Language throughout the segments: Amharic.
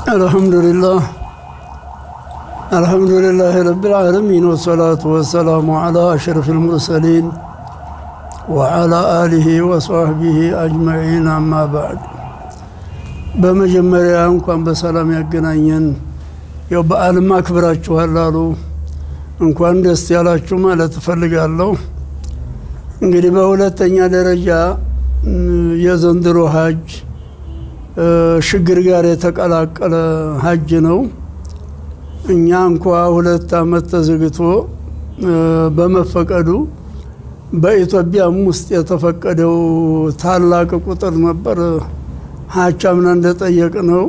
الحمد لله رب العالمين والصلاة والسلام على أشرف المرسلين وعلى آله وصحبه أجمعين أما بعد بمجمّريا أنكم بسلام يقنعين يبقى ما كبرتشو هلالو أنكم دستيالاتشو ما لا تفلقالو እንግዲህ በሁለተኛ ደረጃ የዘንድሮ ሐጅ ሽግር ጋር የተቀላቀለ ሐጅ ነው እኛ እንኳን 2 አመት ተዘግቶ በመፈቀዱ በኢትዮጵያም ውስጥ የተፈቀደው ታላቅ ቁጥር ነበር ሐጃምና እንደጠየቅነው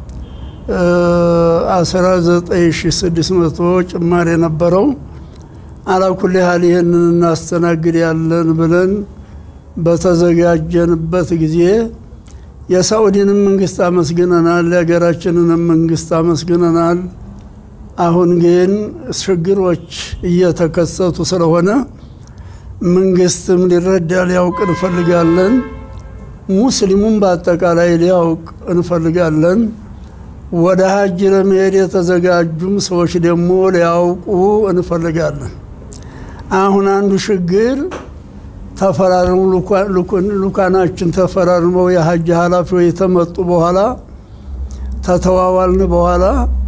19600 ጭማሪ ነበረው على كل حال እናስተናግድ ያለን ብለን በተዘጋጀንበት ጊዜ የሳውዲንም መንግስት አመስግነናል ለሀገራችንንም መንግስት አመስግነናል አሁን ግን ችግሮች እየተከሰቱ ስለሆነ መንግስትም ሊረዳ ሊያውቅ እንፈልጋለን ሙስሊሙም በአጠቃላይ ሊያውቅ እንፈልጋለን ወደ ሐጅ ለመሄድ የተዘጋጁም ሰዎች ደግሞ ሊያውቁ እንፈልጋለን አሁን አንዱ ሽግር ተፈራርሙ ሉካናችን ተፈራርመው የሐጅ ሐላፊዎች ተመጡ በኋላ ተተዋዋልን በኋላ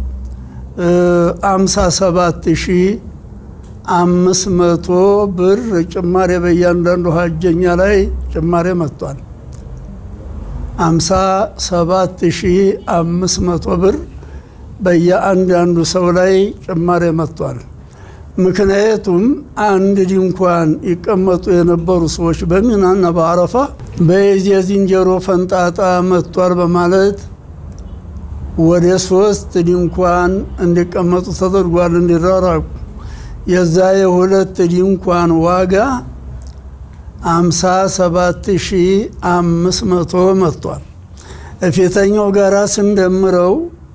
57500 ብር ጭማሪ በእያንዳንዱ ሐጀኛ ላይ ጭማሪ መጥቷል 57500 ብር በእያንዳንዱ ሰው ላይ ጭማሪ መጥቷል ምክንያቱም አንድ ድንኳን ይቀመጡ የነበሩ ሰዎች በሚናና በአረፋ በዚህ ዝንጀሮ ፈንጣጣ መጥቷል በማለት ወደ 3 ድንኳን እንዲቀመጡ ተደርጓል እንዲራራቁ የዛ የሁለት ድንኳን ዋጋ 57500 መጥቷል እፊተኛው ጋራ ስንደምረው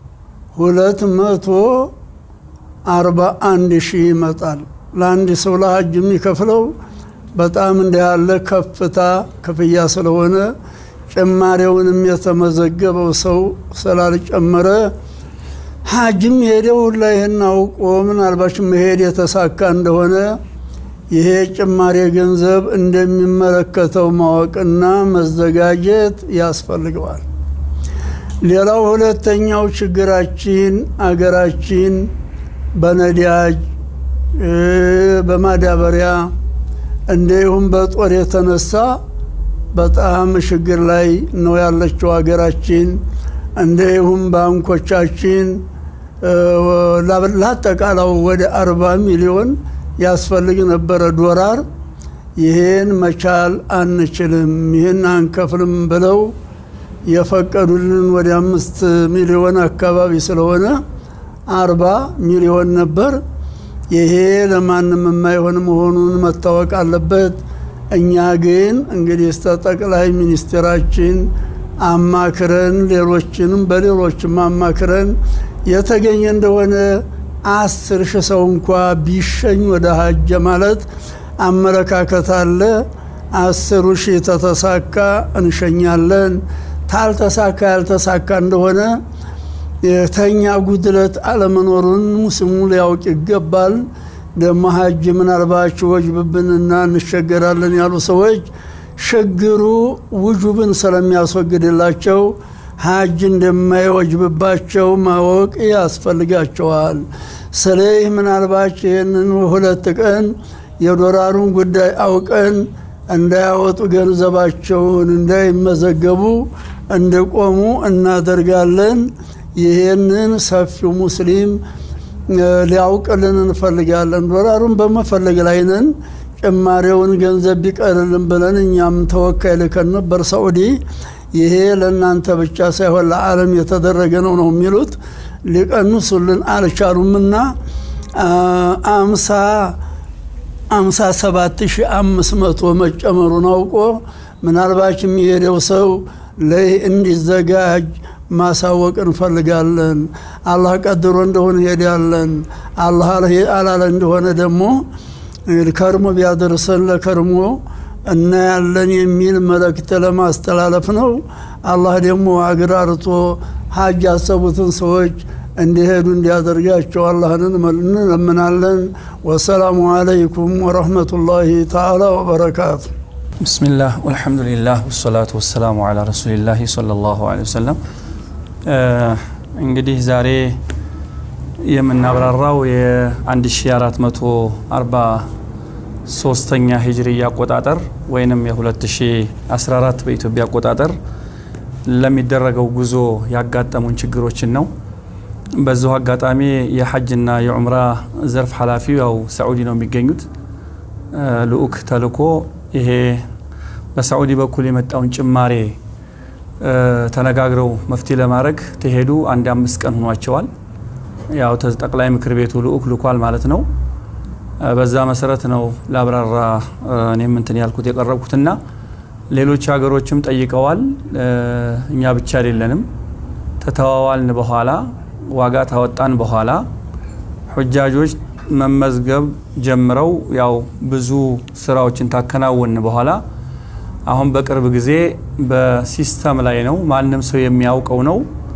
241000 ይመጣል ለአንድ ሰው ለሐጅ የሚከፍለው በጣም እንዳለ ከፍታ ከፍያ ስለሆነ ጭማሪውንም የተመዘገበው ሰው ስላልጨመረ ሐጅም ሄደው ላይ እናውቆ ምናልባት መሄድ የተሳካ እንደሆነ ይሄ ጭማሪ ገንዘብ እንደሚመለከተው ማወቅና መዘጋጀት ያስፈልጋል ሌላው ሁለተኛው ችግራችን አገራችን በነዳጅ በማዳበሪያ እንደውም በጦር የተነሳ በጣም ችግር ላይ ነው ያለችው አገራችን እንደውም ባንኮቻችን ለአጠቃላው ወደ 40 ሚሊዮን ያስፈልግ ነበር ዶላር ይሄን መቻል አንችልም ይሄን አንከፍልም ብለው የፈቀዱልን ወደ 5 ሚሊዮን አካባቢ ስለሆነ 40 ሚሊዮን ነበር ይሄ ለማንም የማይሆን መሆኑን መታወቅ አለበት እኛ ግን እንግዲህ ጠቅላይ ሚኒስትራችን አማክረን ሌሎችንም በሌሎችም አማክረን የተገኘ እንደሆነ 10000 ሰው እንኳን ቢሸኝ ወደ ሐጅ ማለት አመለካከት አለ 10000 ተተሳካ እንሸኛለን ታልተሳካ ያልተሳካ እንደሆነ የተኛ ጉድለት አለመኖሩን ሙስሊሙ ሊያውቅ ይገባል ደሞ ሐጅ ምናልባት ወጅብብንና እንሸገራለን ያሉ ሰዎች ሽግሩ ውጁብን ስለሚያስወግድላቸው ሐጅ እንደማይወጅብባቸው ማወቅ ያስፈልጋቸዋል ስለዚህ ምናልባት ይሄንን 2 ቀን የዶላሩን ጉዳይ አውቀን እንዳያወጡ ገንዘባቸውን እንዳይመዘገቡ እንደቆሙ እናደርጋለን ይሄንን ሰፊው ሙስሊም ሊያውቅልን እንፈልጋለን ዶላሩን በመፈለግ ላይ ነን ጭማሪውን ገንዘብ ቢቀርልን ብለን እኛም ተወካይ ልከን ነበር ሳውዲ ይሄ ለእናንተ ብቻ ሳይሆን ለዓለም የተደረገ ነው የሚሉት ሊቀንሱልን አልቻሉምና 57500 መጨመሩን አውቆ ምናልባት የሚሄደው ሰው ላይ እንዲዘጋጅ ማሳወቅ እንፈልጋለን አላህ ቀድሮ እንደሆነ ሄዳለን አላህ አላለ እንደሆነ ደግሞ ከርሞ ቢያደርሰን ለከርሞ እና ያለን የሚል መልእክት ለማስተላለፍ ነው። አላህ ደግሞ አግራርቶ ሐጅ ያሰቡትን ሰዎች እንዲሄዱ እንዲያደርጋቸው አላህን እንለምናለን። ወሰላሙ አለይኩም ወራህመቱላሂ ተዓላ ወበረካቱ። ቢስሚላህ ወልሐምዱሊላህ ወሰላቱ ወሰላሙ ዐላ ረሱሊላህ ሰለላሁ ዐለይሂ ወሰለም። እንግዲህ ዛሬ የምናብራራው የ1443ኛ ሂጅሪያ አቆጣጠር ወይንም የ2014 በኢትዮጵያ አቆጣጠር ለሚደረገው ጉዞ ያጋጠሙን ችግሮችን ነው። በዛው አጋጣሚ የሐጅና የዑምራ ዘርፍ ሐላፊው ያው ሳዑዲ ነው የሚገኙት ልኡክ ተልኮ ይሄ በሳዑዲ በኩል የመጣውን ጭማሬ ተነጋግረው መፍትሄ ለማድረግ ተሄዱ 5 ቀን ሆኗቸዋል። ያው ጠቅላይ ምክር ቤቱ ልኡክ ልኳል ማለት ነው። በዛ መሰረት ነው ላብራራ እኔም እንትን ያልኩት የቀረብኩትና ሌሎች ሀገሮችም ጠይቀዋል። እኛ ብቻ አይደለንም። ተተዋዋልን በኋላ ዋጋ ታወጣን በኋላ ሁጃጆች መመዝገብ ጀምረው ያው ብዙ ስራዎችን ታከናወን በኋላ አሁን በቅርብ ጊዜ በሲስተም ላይ ነው ማንንም ሰው የሚያውቀው ነው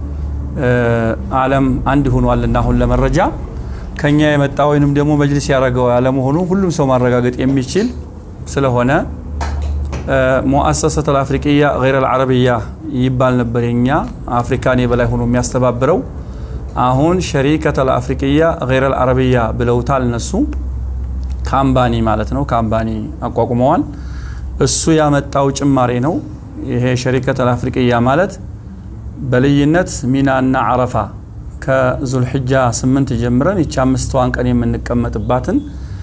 ዓለም አንድ ሆኗልና አሁን ለመረጃ ከኛ የመጣ ወይንም ደግሞ መጅሊስ ያረጋው ዓለም ሆኖ ሁሉም ሰው ማረጋገጥ የሚችል ስለሆነ ሙአሰሰተ አፍሪካያ غير العربيه ይባል ነበር የኛ አፍሪካን የበላይ ሆኖ የሚያስተባብረው አሁን ሸሪከተ አፍሪካያ غير العربيه ብለውታል እነሱ ካምፓኒ ማለት ነው ካምፓኒ አቋቁመዋል እሱ ያመጣው ጭማሬ ነው ይሄ ሸሪከተ አፍሪካያ ማለት በልዩነት ሚናና አረፋ ከዙልሂጃ 8 ጀምረን ይቻ 5 ቀን የምንቀመጥባትን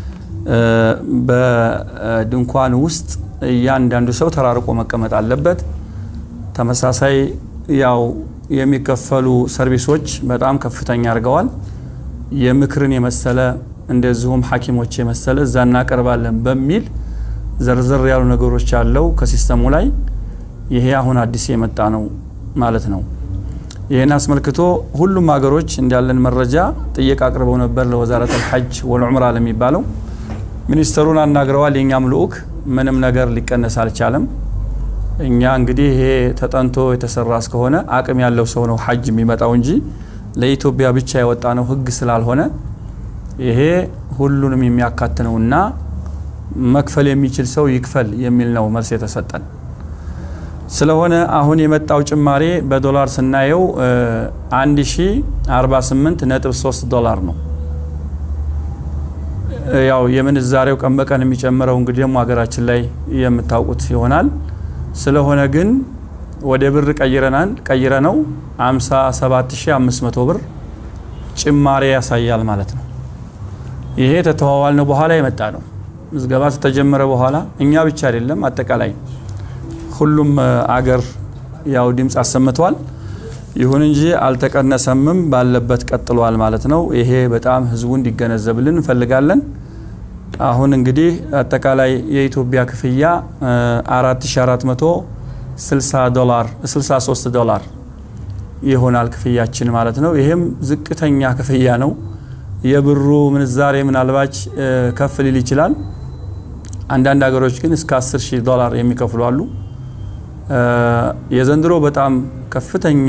በድንኳን ውስጥ ያንዳንዱ ሰው ተራርቆ መቀመጥ አለበት ተመሳሳይ ያው የሚከፈሉ ሰርቪሶች በጣም ከፍተኛ አርገዋል የምክርን የመሰለ እንደዚሁም ሐኪሞች የመሰለ ዛና ቀርባለን በሚል ዘርዘር ያሉ ነገሮች አለው ከሲስተሙ ላይ ይሄ አሁን አዲስ የመጣ ነው ማለት ነው ይሄን አስመልክቶ ሁሉም ሀገሮች እንዳለን መረጃ ጥያቄ አቅርበው ነበር ለወዛረት الحج والعمره ለሚባለው ሚኒስተሩን አናግረዋል የኛም ልኡክ ምንም ነገር ሊቀነስ አልቻለም እኛ እንግዲህ ይሄ ተጠንቶ የተሰራ እስከሆነ አቅም ያለው ሰው ነው ሐጅ የሚመጣው እንጂ ለኢትዮጵያ ብቻ የወጣ ነው ህግ ስላልሆነ ይሄ ሁሉንም የሚያካትነውና መክፈል የሚችል ሰው ይክፈል የሚል ነው መልስ የተሰጠን ስለሆነ አሁን የመጣው ጭማሬ በዶላር ስናየው 1048.3 ዶላር ነው ያው የምንዛሬው ቀን በቀን የሚጨምረው እንግዲህ ደግሞ ሀገራችን ላይ የምታውቁት ይሆናል ስለሆነ ግን ወደ ብር ቀይረናው 57500 ብር ጭማሬ ያሳያል ማለት ነው ይሄ ተተዋዋል ነው በኋላ የመጣ ነው ምዝገባ ተጀመረ በኋላ እኛ ብቻ አይደለም አጠቃላይ ሁሉም አገር ያው ድምጽ አሰምቷል ይሁን እንጂ አልተቀነሰምም ባለበት ቀጥሏል ማለት ነው ይሄ በጣም ህዝቡ እንዲገነዘብልን እንፈልጋለን አሁን እንግዲህ አጠቃላይ የኢትዮጵያ ክፍያ 4460 ዶላር 63 ዶላር ይሆናል ክፍያችን ማለት ነው ይሄም ዝቅተኛ ክፍያ ነው የብሩ ምንዛሬ ምናልባች ከፍ ሊል ይችላል አንዳንድ ሀገሮች ግን እስከ 10000 ዶላር የሚከፍሉ አሉ የዘንድሮ በጣም ከፍተኛ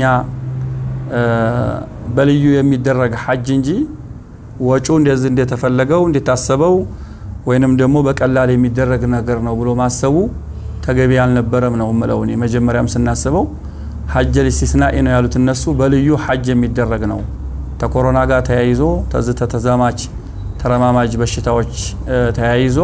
በልዩ የሚደረግ ሐጅ እንጂ ወጪው እንደዚህ እንደተፈለገው እንደታሰበው ወይንም ደግሞ በቀላል የሚደረግ ነገር ነው ብሎ ማሰቡ ተገቢ ያልነበረም ነው ማለት ነው መጀመሪያም ስናስበው ሐጅ ለስቲስናኢ ነው ያሉት እነሱ በልዩ ሐጅ የሚደረግ ነው ተኮሮና ጋር ተያይዞ ተዘማች ተረማማጅ በሽታዎች ተያይዞ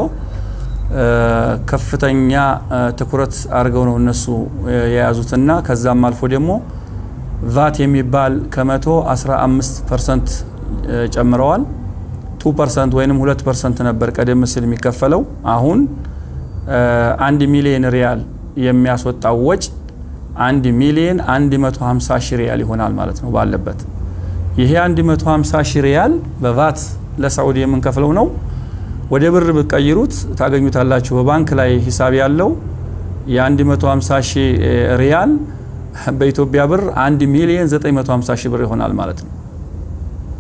ከፍተኛ ትኩረት አርገው ነው እነሱ የያዙትና ከዛም አልፎ ደግሞ ቫት የሚባል ከመቶ 15% ጨምረዋል 2% ወይንም 2% ነበር ቀደም ሲል የሚከፈለው አሁን 1 ሚሊዮን ሪያል የሚያስወጣው ወጭ 1 ሚሊዮን 150 ሺህ ሪያል ይሆናል ማለት ነው ባለበት ይሄ 150 ሺህ ሪያል በቫት ለሳዑዲ የምንከፍለው ነው ወደ ብር በቀይሩት ታገኙታላችሁ በባንክ ላይ ሂሳብ ያለው የ150 ሺህ ሪያል በኢትዮጵያ ብር 1 ሚሊዮን 950 ሺህ ብር ይሆናል ማለት ነው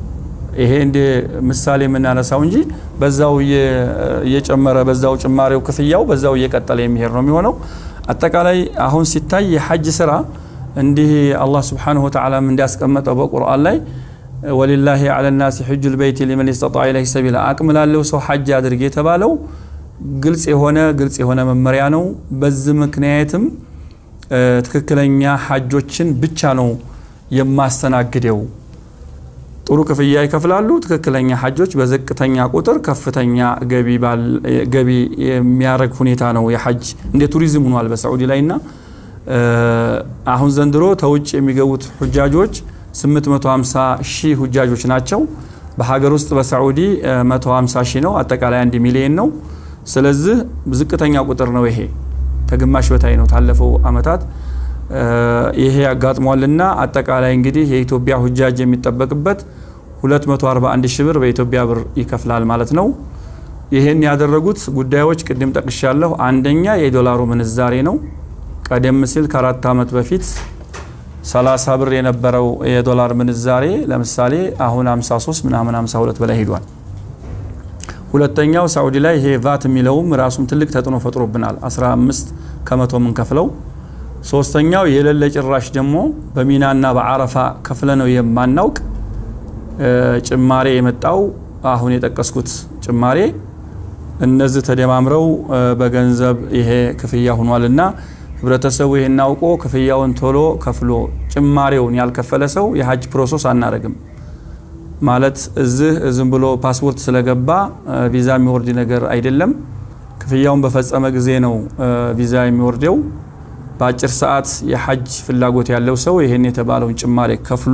ይሄ እንደ ምሳሌ የምናነሳው እንጂ በዛው እየጨመረ በዛው ጭማሪው ክፍያው በዛው እየቀጠለ የሚሄድ ነው የሚሆነው አጠቃላይ አሁን ሲታይ የሐጅ ስራ እንዲህ አላህ Subhanahu Wa Ta'ala እንዲያስቀመጠው በቁርአን ላይ ወሊላሂ ዐለ الناس حج البيت لمن استطاع إليه سبيلا አቅምላለው ሰው ሐጅ አድርግ የተባለው ግልጽ የሆነ መመሪያ ነው በዚህ ምክንያትም ትክክለኛ ሐጆችን ብቻ ነው የማስተናግደው ጥሩ ክፍያ ይከፍላሉ ትክክለኛ ሐጆች በዝቅተኛ ቁጥር ከፍተኛ ገቢ የሚያረግ ሁኔታ ነው የሐጅ እንደ ቱሪዝም ሆኗል በሳዑዲ ላይና አሁን ዘንድሮ ተውጭ የሚገቡት ሁጃጆች 850 ሺህ ሁጃጆች ናቸው በሀገር ውስጥ በሳዑዲ 150 ሺህ ነው አጠቃላይ 1 ሚሊዮን ነው ስለዚህ ዝቅተኛ ቁጥር ነው ይሄ ተግማሽ በታይ ነው ታለፈው አመታት ይሄ ያጋጥሟልና አጠቃላይ እንግዲህ የኢትዮጵያ ሁጃጅ የሚጠበቅበት 241 ሺህ ብር በኢትዮጵያ ብር ይከፍላል ማለት ነው ይሄን ያደረጉት ጉዳዮች ቅድም ጠቅሻለሁ አንደኛ የዶላሩ ምንዛሬ ነው ቀደም ሲል ከ4 አመት በፊት 30 ብር የነበረው የዶላር ምንዛሬ ለምሳሌ አሁን 53 ምናምን 52 በላይ ሄዷል ሁለተኛው ሳዑዲ ላይ ይሄ ቫት የሚለውም ራሱም ትልቅ ተጥኖ ፈጥሮብናል 15 ከመቶ ምን ከፍለው ሶስተኛው የለለ ጭራሽ ደግሞ በሚናና በአረፋ ከፍለ ነው የማናውቅ ጭማሬ የመጣው አሁን የጠቀስኩት ጭማሬ እነዚህ ተደማምረው በገንዘብ ይሄ ክፍያ ሆኗልና ህብረተሰቡ ይሄን አውቆ ክፍያውን ቶሎ ከፍሎ ጭማሬውን ያልከፈለ ሰው የሐጅ ፕሮሰስ አናረግም ማለት ዝም ብሎ ፓስፖርት ስለገባ ቪዛ የሚወርድ ነገር አይደለም ክፍያውን በፈጸመ ጊዜ ነው ቪዛ የሚወርደው በአጭር ሰዓት የሐጅ ፍላጎት ያለው ሰው ይሄን የተባለውን ጭማሬ ከፍሎ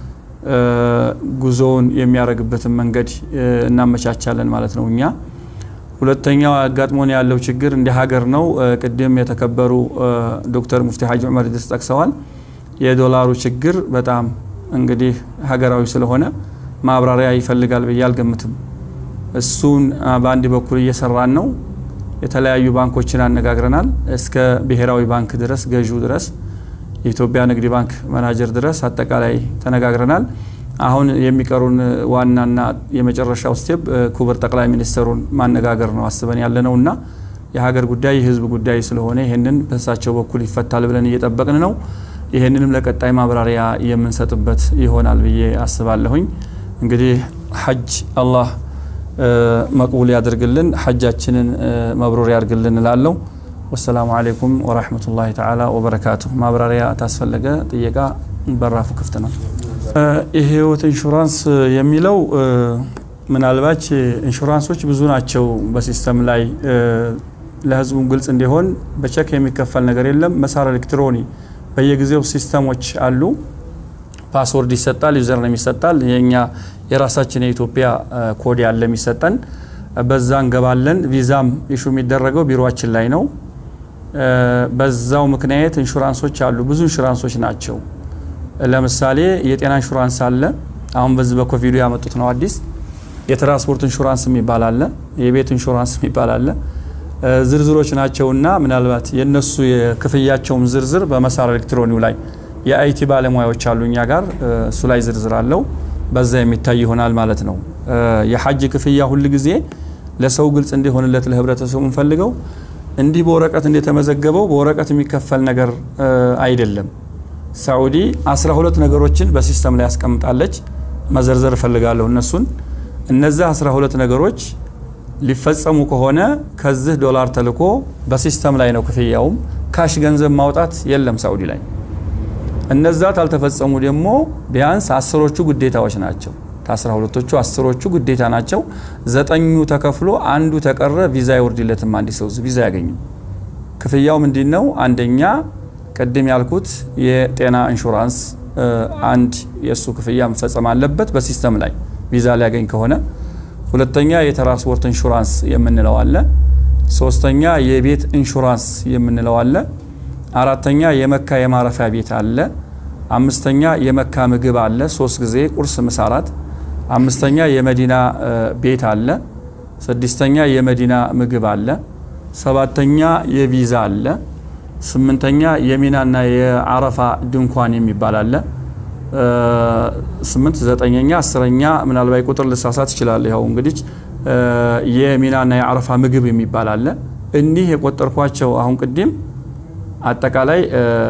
ጉዞውን የሚያረግበትን መንገድ እናመቻቻለን ማለት ነው እኛ ሁለተኛው አጋጥሞን ያለው ችግር እንደ ሀገር ነው ቅድም የተከበሩ ዶክተር ሙፍቲ ሐጂ ዑመር ኢድሪስ ጠቅሰዋል የዶላሩ ችግር በጣም እንግዲህ ሀገራዊ ስለሆነ ማብራሪያ ይፈልጋል በያልገምትም እሱን በአንድ በኩል እየሰራን ነው የተለያዩ ባንኮችን አነጋግረናል እስከ ብሔራዊ ባንክ ድረስ ገዢው ድረስ የኢትዮጵያ ንግድ ባንክ ማናጀር ድረስ አጠቃላይ ተነጋግረናል አሁን የሚቀሩን ዋናና የመጨረሻው ስቴፕ ኩብር ጠቅላይ ሚኒስትሩን ማነጋገር ነው አስበን ያለነውና የሀገር ጉዳይ የህዝብ ጉዳይ ስለሆነ ይሄንን በሳቸው በኩል ይፈታል ብለን እየጠበቅን ነው ይሄንንም ለቀጣይ ማብራሪያ የምንሰጥበት ይሆናል ብዬ አስባለሁኝ እንግዲህ ሐጅ አላህ መቅቡል ያድርግልን ሐጃችንን መብሩር ያድርግልን እላለሁ والسلام عليكم ورحمة الله تعالى وبركاته ማብራሪያ ታስፈልገ ጥየቃ በራፉ ክፍት ነው ይሄውት ኢንሹራንስ የሚለው ምናልባት ኢንሹራንሶች ብዙ ናቸው በሲስተም ላይ ለህዝቡ ግልጽ እንዲሆን በቸክ የሚከፈል ነገር የለም መሳር ኤሌክትሮኒ በየጊዜው ሲስተሞች አሉ ፓስወርድ ይሰጣል ዩዘር ኔም ይሰጣል የኛ የራሳችን የኢትዮጵያ ኮድ ያለ የሚሰጠን በዛ እንገባለን ቪዛም ኢሹ የሚደረገው ቢሮአችን ላይ ነው በዛው ምክንያት ኢንሹራንሶች አሉ ብዙ ኢንሹራንሶች ናቸው ለምሳሌ የጤና ኢንሹራንስ አለ አሁን በዚህ በኮቪድ ያመጡት ነው አዲስ የትራንስፖርት ኢንሹራንስ የሚባል አለ የቤት ኢንሹራንስ የሚባል አለ ዝርዝሮች ናቸውና ምናልባት የነሱ የክፍያቸውም ዝርዝር በመሳር ኤሌክትሮኒው ላይ የአይቲ ባለሙያዎች አሉኛ ጋር እሱ ላይ ዝርዝር አለው በዛ የሚታይ ይሆናል ማለት ነው የሐጅ ክፍያ ሁሉ ጊዜ ለሰው ግልጽ እንዲሆንለት ለህብረተሰቡ እንፈልገው እንዲህ በወረቀት እንደተመዘገበው በወረቀት የሚከፈል ነገር አይደለም ሳዑዲ 12 ነገሮችን በሲስተም ላይ ያስቀምጣለች መዘርዘር ፈልጋለሁ እነሱን እነዛ 12 ነገሮች ሊፈጸሙ ከሆነ ከዚህ ዶላር ተልኮ በሲስተም ላይ ነው ክፍያው ካሽ ገንዘብ ማውጣት የለም ሳዑዲ ላይ እነዛ ታልተፈጸሙ ደግሞ ቢያንስ 10ዎቹ ግዴታዎች ናቸው ታ12ዎቹ 10ዎቹ ግዴታ ናቸው 9ኙ ተከፍሎ አንዱ ተቀረ ቪዛ ይወርድለትም አንዲ ሰው ቪዛ ያገኙ ክፍያው ምንድነው አንደኛ ቀደም ያልኩት የጤና ኢንሹራንስ አንድ የሱ ክፍያ መፈጸም አለበት በሲስተም ላይ ቪዛ ሊያገኝ ከሆነ ሁለተኛ የትራንስፖርት ኢንሹራንስ የምንለው አለ ሶስተኛ የቤት ኢንሹራንስ የምንለው አለ አራተኛ የመካ የማረፊያ ቤት አለ አምስተኛ የመካ ምግብ አለ 3 ጊዜ ቁርስ ምሳ ራት አምስተኛ የመዲና ቤት አለ ስድስተኛ የመዲና ምግብ አለ ሰባተኛ የቪዛ አለ ስምንተኛ የሚናና የአረፋ ድንኳን የሚባል አለ 8 9ኛ 10ኛ ምናልባት ቁጥር ልሳሳት ይችላል ያው እንግዲህ የሚናና የአረፋ ምግብ የሚባል አለ እኒህ የቆጠርኳቸው አሁን ቅድም አጠቃላይ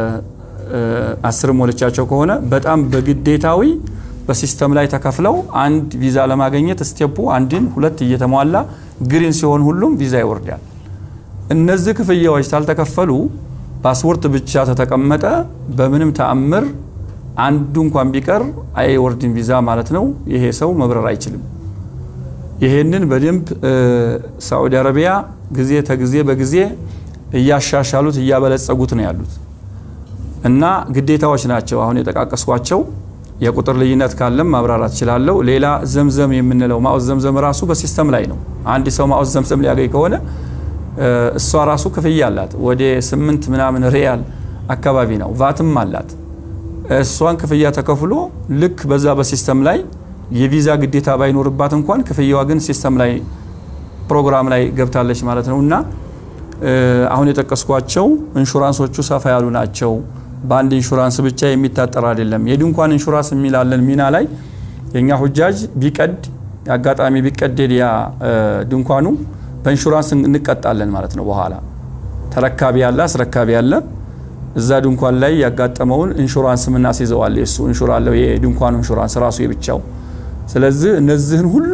10 ሞልቻቸው ከሆነ በጣም በግዴታዊ በሲስተም ላይ ተከፍለው አንድ ቪዛ ለማግኘት ስቴፑ አንድን ሁለት እየተሟላ ግሪን ሲሆን ሁሉም ቪዛ ይወርዳል እነዚህ ክፍያዎች ታልተከፈሉ ፓስፖርት ብቻ ተተቀመጠ በምንም ተአምር አንዱ እንኳን ቢቀር አይወርድም ቪዛ ማለት ነው ይሄ ሰው መብረር አይችልም ይሄንን በደንብ ሳዑዲ አረቢያ ጊዜ ተጊዜ በጊዜ እያሻሻሉት እያበለጸጉት ነው ያሉት እና ግዴታዎች ናቸው አሁን የተቃቀስኳቸው የቁጥር ልዩነት ካለም ማብራራት ይችላል ሌላ ዘምዘም የምንለው ማውዝ ዘምዘም ራሱ በሲስተም ላይ ነው አንድ ሰው ማውዝ ዘምዘም ሊያገኝ ከሆነ እሷ ራሱ ክፍያ አላት ወደ 8 ምናምን ሪያል አካባቢ ነው ቫትም አላት እሷን ክፍያ ተከፍሎ ልክ በዛ በሲስተም ላይ የቪዛ ግዴታ ባይኖርባት እንኳን ክፍያዋ ግን ሲስተም ላይ ፕሮግራም ላይ ገብታለች ማለት ነውና አሁን የተቀስኳቸው ኢንሹራንሶቹ ሰፋ ያሉ ናቸው ባንድ ኢንሹራንስ ብቻ የሚታጠር አይደለም የድንኳን ኢንሹራንስ የሚላለን ሚና ላይ የኛ ሁጃጅ ቢቀድ አጋጣሚ ቢቀደድ ያ ድንኳኑ በኢንሹራንስ እንቀጣለን ማለት ነው በኋላ ተረካቢ ያለ አስረካቢ ያለ እዛ ድንኳን ላይ ያጋጠመውን ኢንሹራንስ ምናስይዘዋል እሱ ኢንሹራንስ አለው የድንኳኑ ኢንሹራንስ ራሱ የብቻው ስለዚህ እነዚህን ሁሉ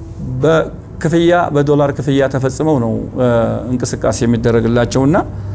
በክፍያ በዶላር ክፍያ ተፈጽመው ነው እንቅስቃሴ የሚደረግላቸውና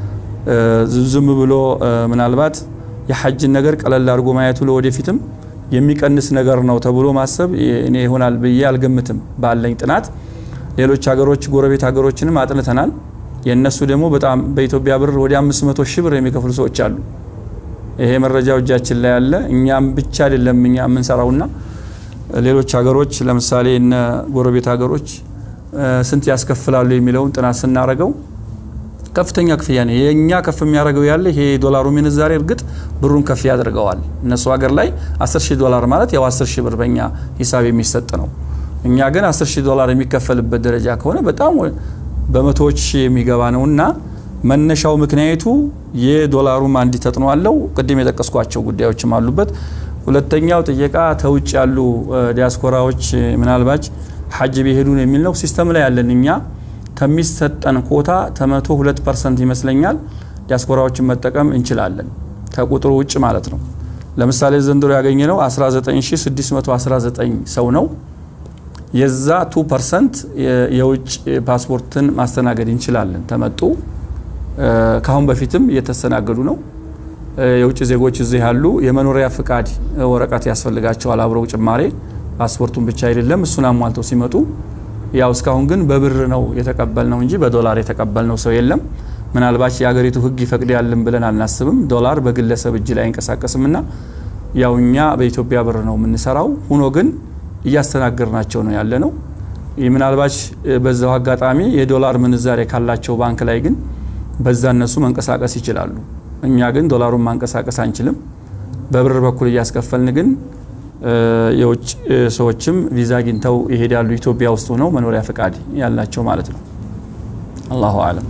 ዝም ብሎ ምናልባት የሐጅ ነገር ቀለል አድርጎ ማየቱ ለወደፊትም የሚቀንስ ነገር ነው ተብሎ ማሰብ እኔ ይሆናል በየ አልገምትም ባለኝ ጥናት ሌሎች ሀገሮች ጎረቤት ሀገሮችንም አጥንተናል የነሱ ደግሞ በጣም በኢትዮጵያ ብር ወደ 500 ሺህ ብር የሚከፍሉ ሰዎች አሉ ይሄ መረጃው እጃችን ላይ ያለ እኛም ብቻ አይደለም እኛ ምንሰራውና ሌሎች ሀገሮች ለምሳሌ እነ ጎረቤት ሀገሮች ስንት ያስከፍላሉ የሚለውን ጥናት ስናረጋው ከፍተኛ ክፍያ ነው የኛ ከፍ የሚያረጋው ያለ ይሄ ዶላሩ ምንዛሬ እርግጥ ብሩን ከፍ ያደርገዋል እነሱ ሀገር ላይ 10000 ዶላር ማለት ያው 10000 ብር በእኛ ሂሳብ የሚሰጥ ነው እኛ ግን 10000 ዶላር የሚከፈልበት ደረጃ ከሆነ በጣም በመቶዎች የሚገባ ነውና መነሻው ምክንያቱ የዶላሩም አንዲ ተጥኖ አለው ቅድም የተቀስኳቸው ጉዳዮችም አሉበት ሁለተኛው ጥያቄ ተውጭ ያሉ ዲያስፖራዎች ምናልባት ሐጅ ቢሄዱን የሚል ነው ሲስተም ላይ ያለን እኛ ከሚሰጠን ኮታ ተመቶ 2% ይመስለኛል ዲያስፖራዎችን መጠቀም እንችላለን ተቁጥሩ ውጭ ማለት ነው ለምሳሌ ዘንድሮ ያገኘነው 19619 ሰው ነው የዛ 2% የውጭ ፓስፖርትን ማስተናገድ እንችላለን ተመጡ ካሁን በፊትም የተስተናገዱ ነው የውጭ ዜጎች እዚህ ያሉ የመኖሪያ ፍቃድ ወረቀት ያስፈልጋቸዋል አብረው ጭማሬ ፓስፖርቱን ብቻ አይደለም እሱን አሟልተው ሲመጡ ያው እስካሁን ግን በብር ነው የተቀበልነው እንጂ በዶላር የተቀበልነው ሰው የለም ምናልባት የሀገሪቱ ህግ ይፈቅዳልን ብለን አናስብም ዶላር በግለሰብ እጅ ላይ እንቀሳቀስምና ያውኛ በኢትዮጵያ ብር ነው የምንሰራው ሆኖ ግን እያስተናገርናቸው ነው ያለነው ምናልባት በዛው አጋጣሚ የዶላር ምንዛሬ ካላቸው ባንክ ላይ ግን በዛ እነሱ መንቀሳቀስ ይችላሉ እኛ ግን ዶላሩን ማንቀሳቀስ አንችልም በብር በኩል ያስከፈልን ግን የውጭ ሰዎችም ቪዛ አግኝተው ይሄዳሉ ኢትዮጵያ ውስጥ ነው መኖሪያ ፍቃድ ያላቸው ማለት ነው አላሁ አለም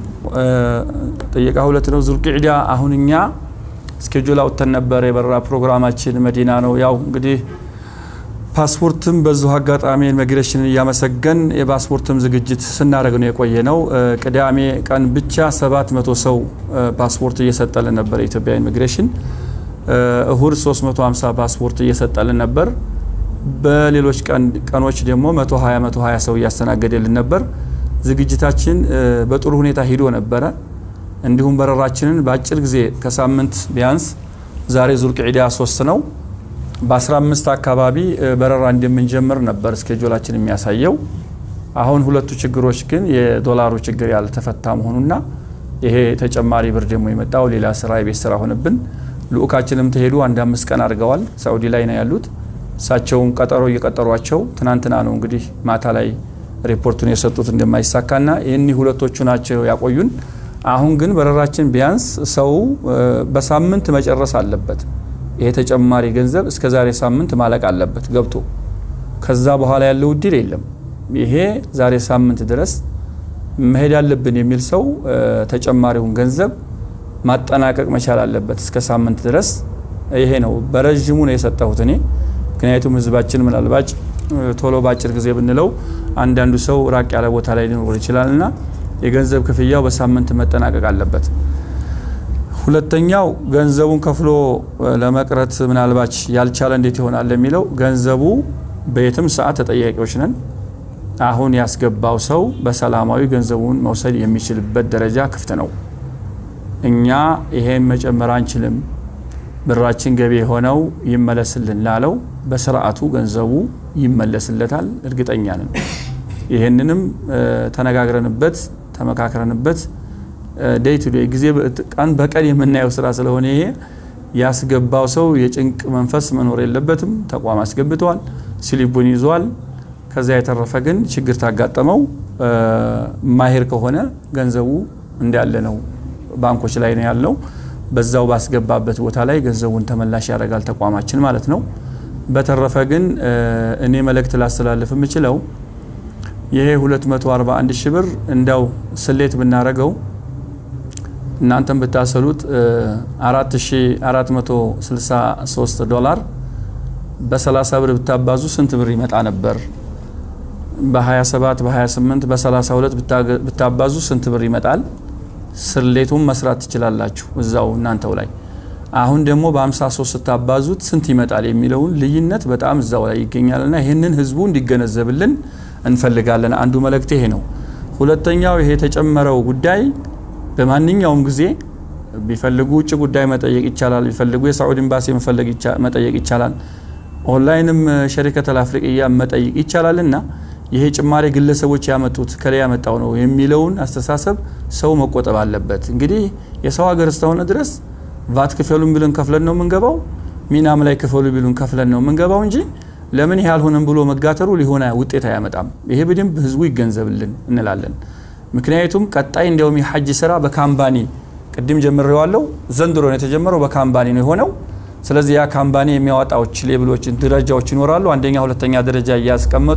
ጥያቄ ሁለት ነው ዙልቂዕዳ አሁንኛ ስኬጁል አውጥተን ነበር የበራ ፕሮግራማችን መዲና ነው ያው እንግዲህ ፓስፖርትም በዛው አጋጣሚ ኢሚግሬሽን ያመሰገን የፓስፖርትም ዝግጅት ስናደርግ ነው የቆየነው ቅዳሜ ቀን ብቻ 700 ሰው ፓስፖርት እየሰጠልን ነበር ኢትዮጵያ ኢሚግሬሽን እሁድ 350 ፓስፖርት እየሰጠልን ነበር በሌሎች ቀኖች ደግሞ 120 ሰው ያስተናገደልን ነበር ዝግጅታችን በጥሩ ሁኔታ ሄዶ ነበር እንዲሁም በረራችንን በአጭር ጊዜ ከሳምንት ቢያንስ ዛሬ ዙልቂዕዳ 3 ነው በ15 አካባቢ በረራ እንደምንጀምር ነበር ስኬጁላችን የሚያሳየው አሁን ሁለቱ ችግሮች ግን የዶላሩ ችግር ያልተፈታ መሆኑና ይሄ ተጨማሪ ብር ደግሞ የመጣው ሌላ ስራ የቤት ስራ ሆነብን ልኡካችንም ተሄዱ አንድ 5 ቀን አድርገዋል ሳውዲ ላይ ነው ያሉት ሳቸውን ቀጠሮ እየቀጠሯቸው ትናንትና ነው እንግዲህ ማታ ላይ ሪፖርቱን የሰጡት እንደማይሳካና የኒ ሁለቶቹ ናቸው ያቆዩን አሁን ግን በረራችን ቢያንስ ሰው በሳምንት መጨረስ አለበት ይሄ ተጨማሪ ገንዘብ እስከ ዛሬ ሳምንት ማለቅ አለበት ገብቶ ከዛ በኋላ ያለው ዲል የለም ይሄ ዛሬ ሳምንት ድረስ መሄድ አለብን የሚል ሰው ተጨማሪውን ገንዘብ ማጠናቀቅ መቻል አለበት እስከ ሳምንት ድረስ ይሄ ነው በረጅሙ ነው የሰጠሁት እኔ ምክንያቱም ህዝባችን ምናልባት ቶሎ ባጭር ጊዜ ብንለው አንዳንዱ ሰው ራቅ ያለ ቦታ ላይ ሊኖር ይችላልና የገንዘብ ክፍያው በሳምንት መጠናቀቅ አለበት ሁለተኛው ገንዘቡን ከፍሎ ለመቅረት ምናልባት ያልቻለ እንዴት ይሆናል ለሚለው ገንዘቡ በየትም ሰዓት ተጠያቂዎች ነን አሁን ያስገባው ሰው በሰላማዊ ገንዘቡን መውሰድ የሚችልበት ደረጃ ክፍት ነው እኛ ይሄን መጨመር አንችልም ብራችን ገቢ ሆነው ይመለስልን ላለው በስርዓቱ ገንዘቡ ይመለስለታል እርግጠኛ ነን ይሄንንም ተነጋግረንበት ተመካክረንበት ዴይ ቱ ዴይ ጊዜ ቀን በቀን የምናየው ስራ ስለሆነ ይሄ ያስገባው ሰው የጭንቅ መንፈስ መኖር የለበትም ተቋም አስገብቷል ሲሊቡን ይዟል ከዛ የተረፈ ግን ችግር ታጋጠመው ማሂር ከሆነ ገንዘቡ እንዳለ ነው ባንኮች ላይ ነው ያለው በዛው ባስገባበት ቦታ ላይ ገንዘቡን ተመላሽ ያደርጋል ተቋማችን ማለት ነው በተረፈ ግን እኔ መልእክት ላስተላልፍ የምችለው ይሄ 241 ሺህ ብር እንዳው ስሌት ብናረገው እናንተም ብታሰሉት 4463 ዶላር በ30 ብር ብታባዙ ስንት ብር ይመጣ ነበር በ27 በ28 በ32 ብታባዙ ስንት ብር ይመጣል ስሌቱን መስራት ትችላላችሁ እዛው እናንተው ላይ አሁን ደግሞ በ53 ተባዙት ስንት ይመጣል የሚለውን ልዩነት በጣም እዛው ላይ ይገኛልና ይሄንን ህዝቡ እንዲገነዘብልን እንፈልጋለን አንዱ መልእክት ይሄ ነው ሁለተኛው ይሄ ተጨመረው ጉዳይ በማንኛውም ጊዜ ቢፈልጉ ውጭ ጉዳይ መጠየቅ ይቻላል ቢፈልጉ የሳዑዲ ኤምባሲ መጠየቅ ይቻላል ኦንላይንም ሸሪከተል አፍሪቂያ መጠየቅ ይቻላልና ይሄ ጭማሪ ግለሰቦች ያመጡት ከላይ ያመጣው ነው የሚለውን አስተሳሰብ ሰው መቆጠብ አለበት እንግዲህ የሰው ሀገር እስከሆነ ድረስ ቫት ክፈሉን ቢሉን ከፍለን ነው መንገባው ሚናም ላይ ክፈሉ ቢሉን ከፍለን ነው መንገባው እንጂ ለምን ያልሆነም ብሎ መጋተሩ ሊሆነ ውጤት ያመጣም ይሄ በደንብ ህዝቡ ይገንዘብልን እንላለን ምክንያቱም ቀጣይ እንደውም የሐጅ ስራ በካምፓኒ ቅድም ጀምሬዋለሁ ዘንድሮ ነው የተጀመረው በካምፓኒ ነው የሆነው ስለዚህ ያ ካምፓኒ የሚያወጣዎች ሌብሎችን ደረጃዎች ይኖራሉ አንደኛ ሁለተኛ ደረጃ ያስቀመጡ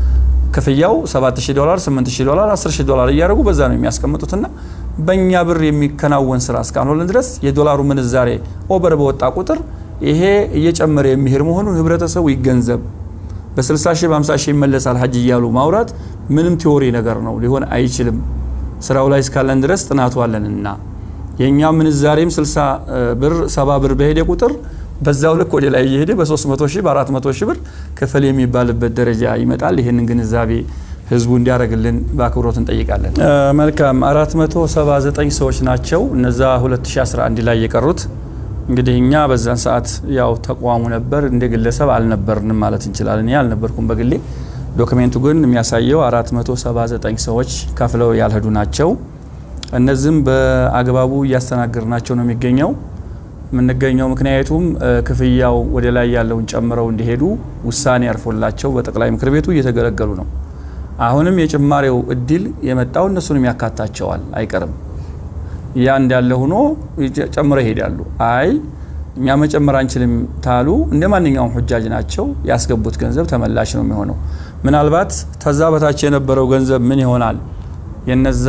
ከፍያው $7000 $8000 $10000 እያረጉ በዛ ነው የሚያስቀምጡትና በእኛ ብር የሚከናወን ስራ እስካሁን ድረስ የዶላሩ ምንዛሬ ኦቨር በወጣ ቁጥር ይሄ እየጨመረ የሚሄድ መሆኑን ህብረተሰቡ ይገንዘብ በ60000 በ50000 ይመለሳል ሐጅ ይያሉ ማውራት ምንም ቲዮሪ ነገር ነው ሊሆን አይችልም ስራው ላይ እስካለን ድረስ ጥናቱ አለንና የኛ ምንዛሬም 60 ብር 70 ብር በሄደ ቁጥር በዛው ልክ ወደ ላይ እየሄደ በ300000 በ400000 ብር ከፈል የሚባልበት ደረጃ ይመጣል ይሄንን ግንዛቤ ህዝቡ እንዲያረግልን ባክብሮት እንጠይቃለን መልካም 479 ሰዎች ናቸው እነዛ 2011 ላይ የቀሩት እንግዲህ እኛ በዛን ሰዓት ያው ተቋሙ ነበር እንደ ግለሰብ አልነበርንም ማለት እንችላለን ያልነበርኩም በግሌ ዶክመንቱ ግን የሚያሳየው 479 ሰዎች ከፍለው ያልሄዱ ናቸው እነዚህም በአግባቡ ያስተናግርናቸው ነው የሚገኘው ምንገኘው ምክንያቱም ክፍያው ወደ ላይ ያለውን ጨምረው እንዲሄዱ ውሳኔ ያርፎላቸው በጠቅላይ ምክር ቤቱ እየተገለገሉ ነው አሁንም የጭማሬው እድል የመጣው እነሱንም ያካታቸዋል አይቀርም ያ እንዳለ ሆኖ ጨምረው ይሄዳሉ አይ እኛ መጨመር አንችልም ታሉ እንደማንኛውም ሁጃጅ ናቸው ያስገቡት ገንዘብ ተመላሽ ነው የሚሆነው ምናልባት ተዛበታች የነበረው ገንዘብ ምን ይሆናል የነዛ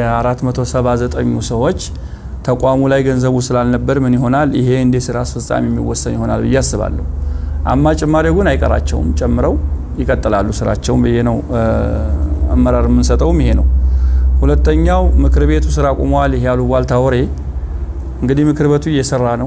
የ479 ሰዎች ተቋሙ ላይ ገንዘቡ ስላልነበር ምን ይሆናል ይሄ እንደ ስራ አስፈጻሚ የሚወሰን ይሆናል በያስባለሁ አማ ጭማሬው ግን አይቀራቸውም ጨምረው ይቀጥላሉ ስራቸውም በየነው አመራር ምን ሰጠውም ይሄ ነው ሁለተኛው ምክር ቤቱ ስራ ቆሟል ይያሉ ዋልታወሬ እንግዲህ ምክር ቤቱ እየሰራ ነው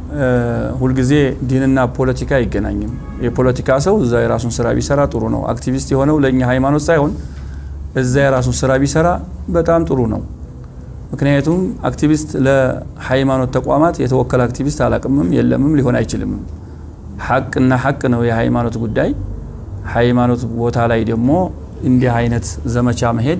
ሁሉ ጊዜ ዲንና ፖለቲካ ይገናኝም የፖለቲካ ሰው እዛ የራሱን ስራ ቢሰራ ጥሩ ነው አክቲቪስት የሆነው ለኛ ሃይማኖት ሳይሆን እዛ የራሱን ስራ ቢሰራ በጣም ጥሩ ነው ምክንያቱም አክቲቪስት ለሃይማኖት ተቋማት የተወከለ አክቲቪስት አላቅምም የለምም ሊሆን አይችልም ሐቅና ሐቅ ነው የሃይማኖት ጉዳይ ሃይማኖት ቦታ ላይ ደግሞ እንዲህ አይነት ዘመቻ መሄድ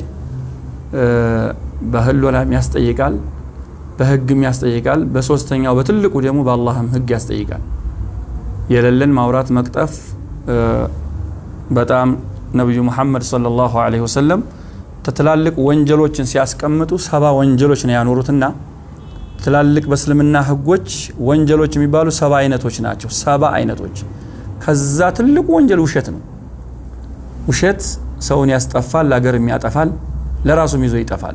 በህሎና የሚያስጠይቃል በህግም ያስጠይቃል በሶስተኛው በትልቁ ደግሞ በአላህም ህግ ያስጠይቃል የለለን ማውራት መቅጠፍ በጣም ነብዩ መሐመድ ሰለላሁ ዐለይሂ ወሰለም ተተላልቅ ወንጀሎችን ሲያስቀምጡ 70 ወንጀሎች ነው ያኖሩትና ተላልቅ በእስልምና ህጎች ወንጀሎች የሚባሉ 70 አይነቶች ናቸው 70 አይነቶች ከዛ ትልቁ ወንጀል ውሸት ነው ውሸት ሰውን ያስጠፋል ለሀገር የሚያጠፋል ለራሱም ይዞ ይጠፋል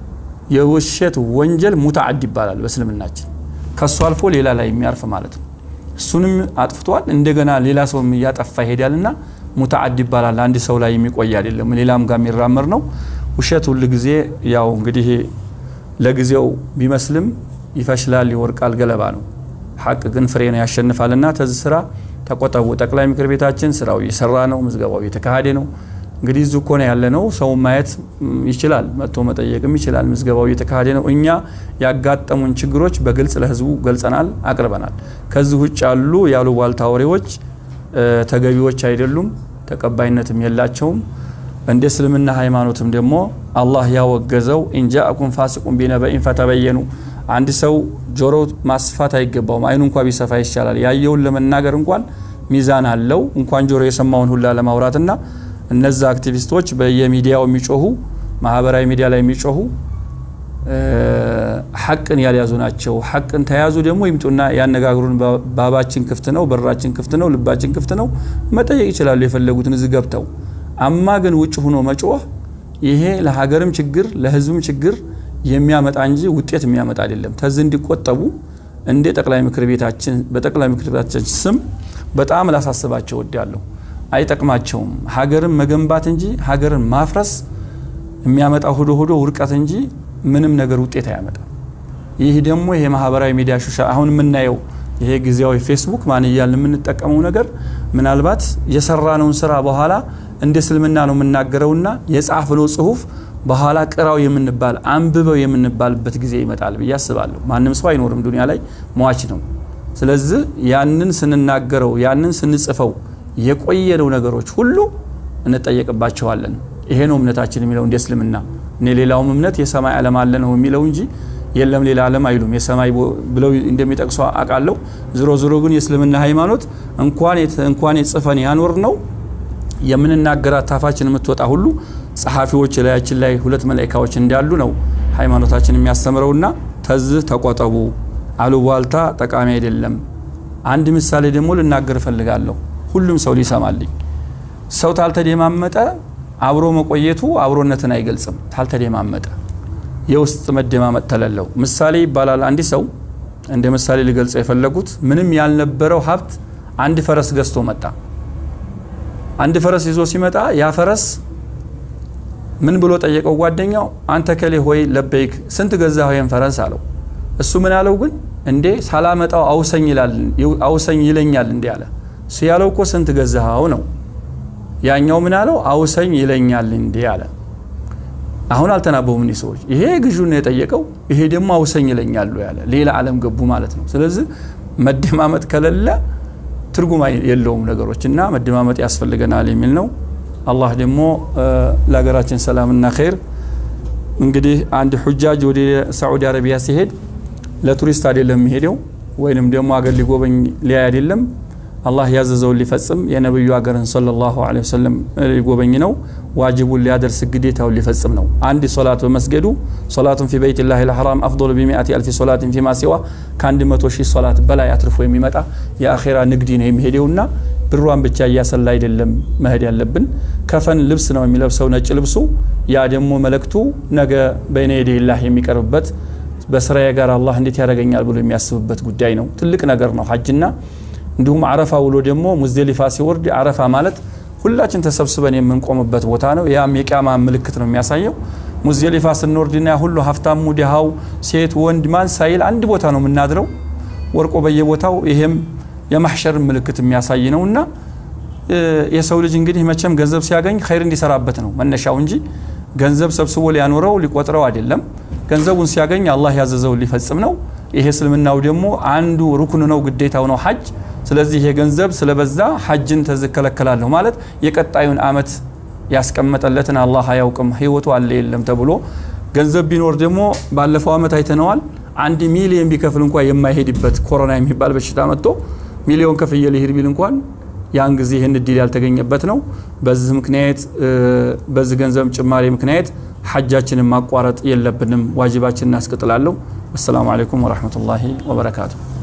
የውሸት ወንጀል ሙተዓድ ይባላል በእስልምናችን ከሱ አልፎ ሌላ ላይ የሚያርፍ ማለት ነው እሱንም አጥፍቷል እንደገና ሌላ ሰውም ያጠፋ ይሄዳልና ሙተዓድ ይባላል አንድ ሰው ላይ የሚቆይ አይደለም ሌላም ጋር የሚራመር ነው ውሸት ሁሉ ጊዜ ያው እንግዲህ ለጊዜው ቢመስልም ይፈሽላል ይወርቃል ገለባ ነው ሐቅ ግን ፍሬ ነው ያሸንፋልና ተዝስራ ተቆጣው ጠቅላይ ምክር ቤታችን ስራው እየሰራ ነው ምዝገባው እየተካሄደ ነው እንግዲህ ዙኮ ነው ያለ ነው ሰው ማየት ይችላል መጥቶ መጠየቅም ይችላል ምዝገባው እየተካሄደ ነው እኛ ያጋጠሙን ችግሮች በግልጽ ለህዝቡ ገልጸናል አቅርበናል ከዚህ ውጭ ያሉ ዋልታወሬዎች ተገቢዎች አይደሉም ተቀባይነትም የላቸውም እንደ እስልምና ሃይማኖትም ደግሞ አላህ ያወገዘው እንጃአኩም ፋሲቁን ቢነበኢን ፈተበየኑ አንድ ሰው ጆሮ ማስፋት አይገባውም አይኑ እንኳን ቢሰፋ ይሻላል ያየውን ለመናገር እንኳን ሚዛን አለው እንኳን ጆሮ የሰማውን ሁላ ለማውራትና እነዛ አክቲቪስቶች በየሚዲያው የሚጮሁ ማህበራዊ ሚዲያ ላይ የሚጮሁ ሐቅን ያልያዙ ናቸው ሐቅን ተያዙ ደግሞ ይምጡና ያነጋግሩን ባባችን ክፍት ነው በራችን ክፍት ነው ልባችን ክፍት ነው መጠየቅ ይችላሉ የፈለጉትን ዝገብተው አማ ግን ውጭ ሆኖ መጮህ ይሄ ለሀገርም ችግር ለህዝብም ችግር የሚያመጣ እንጂ ውጤት የሚያመጣ አይደለም ተዝ እንዲቆጠቡ እንደ ጠቅላይ ምክር ቤታችን በጠቅላይ ምክር ቤታችን ስም በጣም ላሳስባቸው ወዲያለሁ አይጠቅማቸውም ሀገርን መገንባት እንጂ ሀገርን ማፍረስ የሚያመጣው ሆዶ ውርቀት እንጂ ምንም ነገር ውጤት አያመጣም ይሄ ደግሞ ይሄ ማህበራዊ ሚዲያ ሹሻ አሁን ምናየው ይሄ ግዚያዊ ፌስቡክ ማን ይያልን የምንጠቀመው ነገር ምናልባት የሰራነውን ስራ በኋላ እንደ እስልምና ነው የምናገረውና የጻፍነው ጽሁፍ በኋላ ቅራው የምንባል አንብበው የምንባልበት ጊዜ ይመጣል በያስባለሁ ማንንም ሰው አይኖርም ዱንያ ላይ ሟች ነው ስለዚህ ያንን ስንናገረው ያንን ስንጽፈው የቆየነው ነገሮች ሁሉ እንጠየቅባቸዋለን ይሄ ነው እምነታችን የሚለው እንደ እስልምና እኔ ሌላውም እምነት የሰማይ ዓለም አለ ነው የሚለው እንጂ የለም ሌላ ዓለም አይሉም የሰማይ ብለው እንደሚጠቅሱ አቃለው ዝሮ ግን የእስልምና ሃይማኖት እንኳን የጽፈን ያኖር ነው የምንናገራት ታፋችን የምትወጣ ሁሉ ጸሐፊዎች ላያችን ላይ ሁለት መላእክቶች እንዳሉ ነው ሃይማኖታችን የሚያስተምረውና ተዝ ተቆጠቡ አሉባልታ ጠቃሚ አይደለም አንድ ምሳሌ ደግሞ ልናገር ፈልጋለሁ ሁሉም ሰው ሊሰማልኝ ሰው ታልተደማመጠ አብሮ መቆየቱ አብሮነትን አይገልጽም ታልተደማመጠ የውስጥ መደማመጥ ተለለው ምሳሌ ይባላል አንድ ሰው እንደ ምሳሌ ሊገልጸው የፈለጉት ምንም ያልነበረው ሀብት አንድ ፈረስ ገዝቶ መጣ አንድ ፈረስ ይዞ ሲመጣ ያ ፈረስ ምን ብሎ ጠየቀው ጓደኛው አንተ ከሌ ሆይ ለበይክ ስንት ገዛው ይሄን ፈረስ አለው እሱ ምን አለው ግን እንዴ ሳላመጣው አውሰኝ ይለኛል እንዴ አለ ሲያለው እኮ ስንት ገዛው ነው ያኛው ምን አለው አውሰኝ ይለኛል እንዴ አለ አሁን አልተናበቡም እነዚህ ሰዎች ይሄ ግጁን ነው የጠየቀው ይሄ ደግሞ አውሰኝ ይለኛል ያለ ሌላ ዓለም ገቡ ማለት ነው ስለዚህ መደማመጥ ከለለ ትርጉም የለውም ነገሮችና መደማመጥ ያስፈልገናል የሚል ነው አላህ ደግሞ ለሀገራችን ሰላምና ኸይር እንግዲህ አንድ ሁጃጅ ወደ ሳዑዲ አረቢያ ሲሄድ ለቱሪስት አይደለም የሚሄደው ወይንም ደግሞ አገር ሊጎበኝ ሊያ አይደለም አላህ ያዘዘው ሊፈጽም የነብዩ አገርን ሰለላሁ ዐለይሂ ወሰለም ሊጎበኝ ነው ዋጅቡን ሊያደርስ ግዴታው ሊፈጽም ነው አንድ ሶላት በመስገዱ ሶላቱን في بيت الله الحرام افضل ب100,000 صلاه فيما سوى ከ100,000 ሶላት በላይ አትርፎ የሚመጣ የአኺራ ንግዲ ነው የሚሄደውና ብሩን ብቻ ያሰላ አይደለም መሄድ ያለብን ከፈን ልብስ ነው የሚለብሰው ነጭ ልብሱ ያ ደግሞ መልእክቱ ነገ በእኔ ይላህ የሚቀርብበት በስራዬ ጋር አላህ እንዴት ያደርገኛል ብሎ የሚያስብበት ጉዳይ ነው ትልቅ ነገር ነው ሐጅና እንዲሁም አረፋ ውሎ ደግሞ ሙዝደሊፋ ሲወርድ አረፋ ማለት ሁላችን ተሰብስበን የምንቆምበት ቦታ ነው ያም የቂያማ ምልክት ነው የሚያሳየው ሙዝደሊፋ ስንወርድና ሁሉ ሀፍታሙ ዲሃው ሴት ወንድ ማን ሳይል አንድ ቦታ ነው የምናድረው ወርቆ በየቦታው ይሄም የማህሸር ምልክት የሚያሳይ ነውና የሰው ልጅ እንግዲህ መቼም ገንዘብ ሲያገኝ ኸይር እንዲሰራበት ነው መነሻው እንጂ ገንዘብ ሰብስቦ ሊያኖረው ሊቆጥረው አይደለም ገንዘቡን ሲያገኝ አላህ ያዘዘው ሊፈጽም ነው ይሄ እስልምናው ደግሞ አንዱ ሩክኑ ነው ግዴታው ነው ሐጅ ስለዚህ ይሄ ገንዘብ ስለበዛ ሐጅን ተዘከለከላለሁ ማለት የቀጣዩን አመት ያስቀመጠለትን አላህ ያውቅም ህይወቱ አለ የለም ተብሎ ገንዘብ ቢኖር ደግሞ ባለፈው አመት አይተነዋል 1 ሚሊዮን ቢከፍል እንኳን የማይሄድበት ኮሮና የሚባል በሽታ መጥቶ ሚሊዮን ከፍዬ ሊሄድ ቢል እንኳን ያን ጊዜ ይሄን ዲል ያልተገኘበት ነው በዚህ ምክንያት በዚህ ገንዘብ ጭማሪ ምክንያት ሐጃችንን ማቋረጥ የለብንም ዋጅባችንን እናስቀጥላለሁ። ወሰላሙ አለይኩም ወራህመቱላሂ ወበረካቱ።